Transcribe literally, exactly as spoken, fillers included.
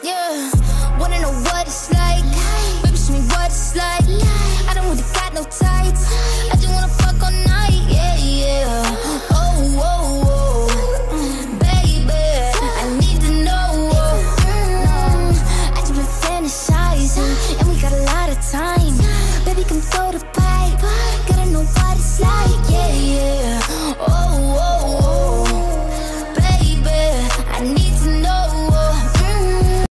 Yeah, wanna know what it's like? Baby, show me what it's like. I don't really got no tights. I just wanna fuck all night. Yeah, yeah. Oh, oh, oh, baby, I need to know. Mm, I just been fantasizing, and we got a lot of time. Baby, come throw the